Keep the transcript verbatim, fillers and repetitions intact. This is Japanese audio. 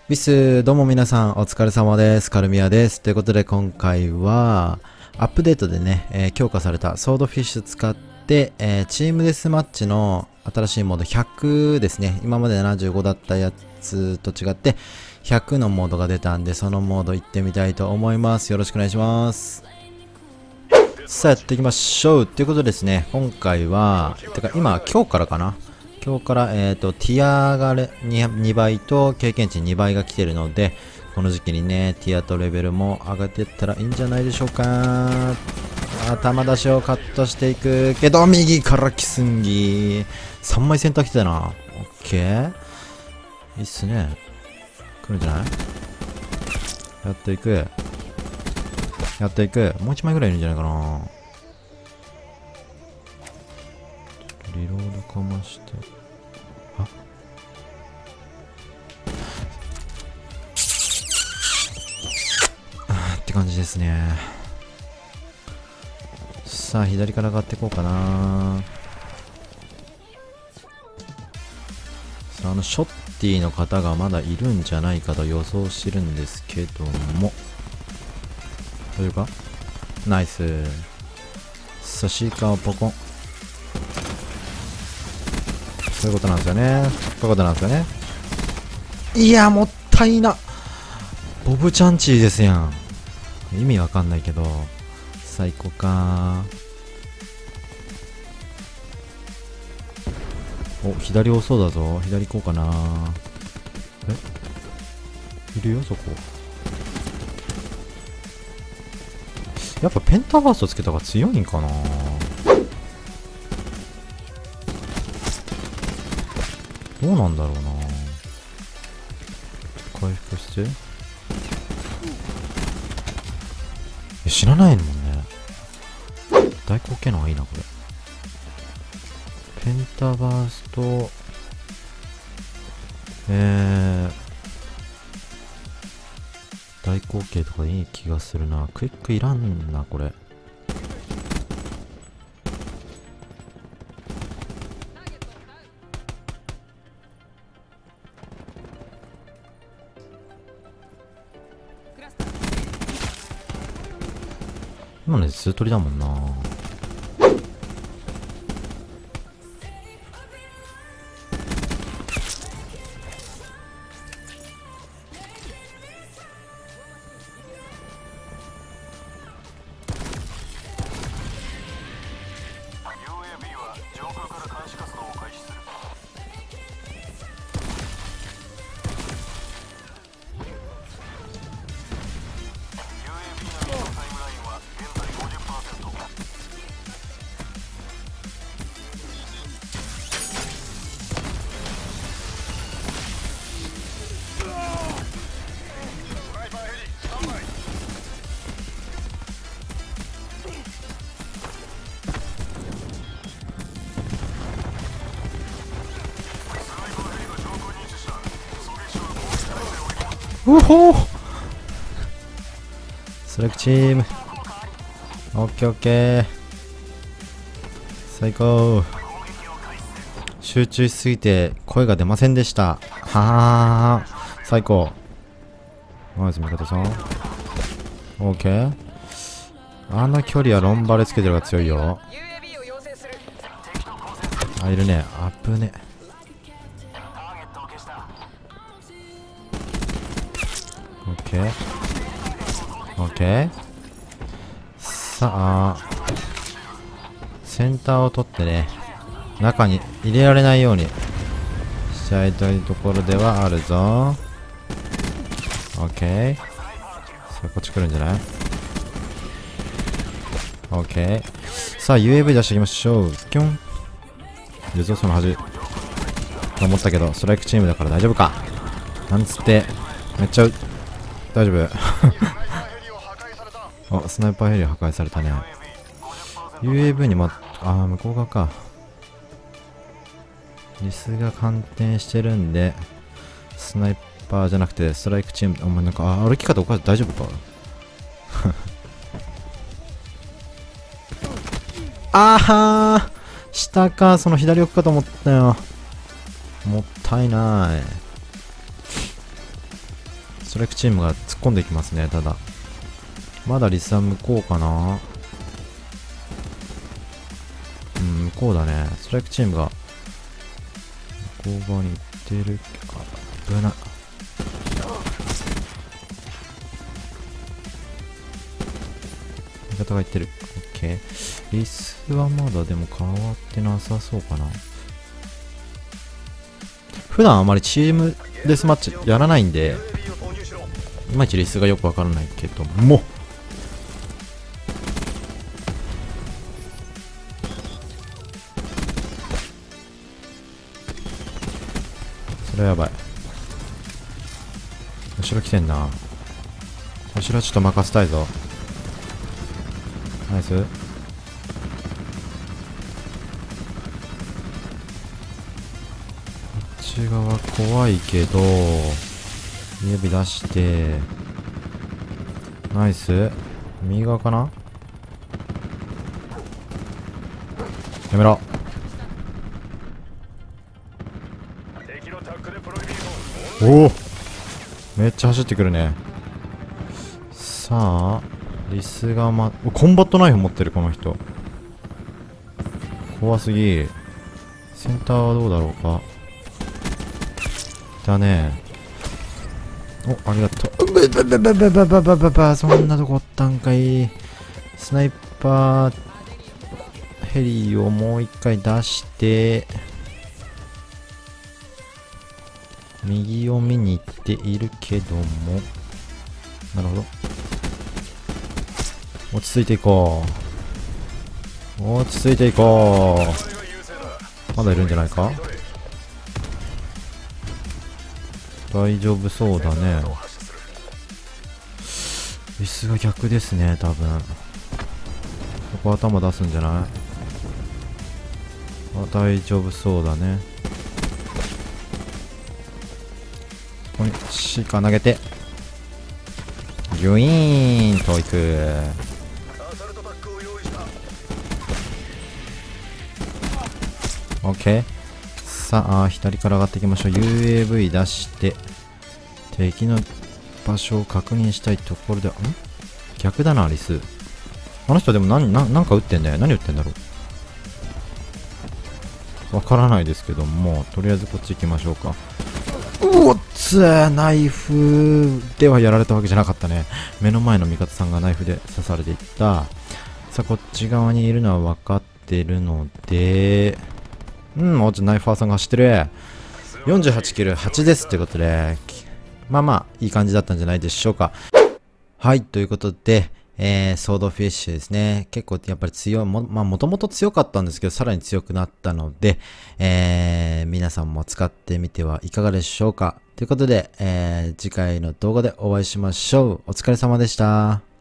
ウィス、どうも皆さんお疲れ様です。カルミヤです。ということで今回はアップデートでね、えー強化されたソードフィッシュ使って、えーチームデスマッチの新しいモードひゃくですね。今までななじゅうごだったやつと違ってひゃくのモードが出たんで、そのモード行ってみたいと思います。よろしくお願いします。さあやっていきましょう。ということでですね、今回は、てか今今日からかな、今日から、えー、とティアがれ に, にばいと経験値にばいが来てるので、この時期にねティアとレベルも上がっていったらいいんじゃないでしょうか。頭出しをカットしていくけど、右からキスンギさんまいセンター来てたな。オッケー、いいっすね。来るんじゃない。やっていくやっていくもういちまいぐらいいるんじゃないかな。リロードかまして、ああーって感じですね。さあ左から上がっていこうかな。さあ、あのショッティの方がまだいるんじゃないかと予想してるんですけども、どういうかナイス。さあシーカーをポコン、そういうことなんですよね。そういうことなんですよね。いやもったいな。ボブチャンチーですやん。意味わかんないけど、最高か。お、左多そうだぞ。左行こうかな。え、いるよそこ。やっぱペンタバーストつけた方が強いんかな。どうなんだろうな。回復して、え、知らないもんね。大口径の方がいいなこれ。ペンタバースト、えー、大口径とかいい気がするな。クイックいらんなこれ。今のでツー取りだもんな。うほー、ストライクチーム。オッケーオッケー、最高。集中しすぎて声が出ませんでした。はあ、最高。ナイス味方さん。オッケー。あの距離はロンバレつけてる方が強いよ。あ、いるね。アップね。オッケーオッケー。さあセンターを取ってね、中に入れられないようにしちゃいたいところではあるぞ。オッケー。さあこっち来るんじゃない。オッケー。さあ ユーエーブイ 出していきましょう。キュン。でぞその端と思ったけど、ストライクチームだから大丈夫かなんつってめっちゃ大丈夫あ、スナイパーヘリ破壊されたね。 ユーエーブイ にま、あー向こう側か。リスが反転してるんでスナイパーじゃなくてストライクチーム。お前なんか、あ、歩き方おかしい。大丈夫かあはー、下か。その左奥かと思ったよ。もったいない。 ストライクチームが突っ込んでいきますね。ただまだリスは向こうかな。うん、向こうだね。ストライクチームが向こう側に行ってる。あ、危ない。味方が行ってる。オッケー。リスはまだでも変わってなさそうかな。普段あまりチームデスマッチやらないんで、いまいちリスがよくわからないけども、それはやばい。後ろ来てんな。後ろちょっと任せたいぞ。ナイス。こっち側怖いけど指出してナイス。右側かな。やめろ。おお、めっちゃ走ってくるね。さあリスがまコンバットナイフ持ってる。この人怖すぎ。センターはどうだろうか。だね。お、ありがとう。ブブブブブブブブブブ、そんなとこおったんかい。スナイパーヘリをもう一回出して右を見に行っているけども、なるほど。落ち着いていこう。落ち着いていこう。まだいるんじゃないか。大丈夫そうだね。リスが逆ですね、多分。そこ頭出すんじゃない。あ、大丈夫そうだね。ここにシーカー投げてギュイーンといく。オッケー。さあ左から上がっていきましょう。 ユーエーブイ 出して敵の場所を確認したいところで、ん逆だなリス。あの人でも何ななんか撃ってんだよ。何撃ってんだろう、わからないですけども、とりあえずこっち行きましょうか。うおっつー、ナイフではやられたわけじゃなかったね。目の前の味方さんがナイフで刺されていった。さあこっち側にいるのは分かってるので、うん、おっちナイファーさんが走ってる。よんじゅうはちキルはちですってことで、まあまあいい感じだったんじゃないでしょうか。はい、ということで、えー、ソードフィッシュですね。結構やっぱり強い、も、まあもともと強かったんですけど、さらに強くなったので、えー、皆さんも使ってみてはいかがでしょうか。ということで、えー、次回の動画でお会いしましょう。お疲れ様でした。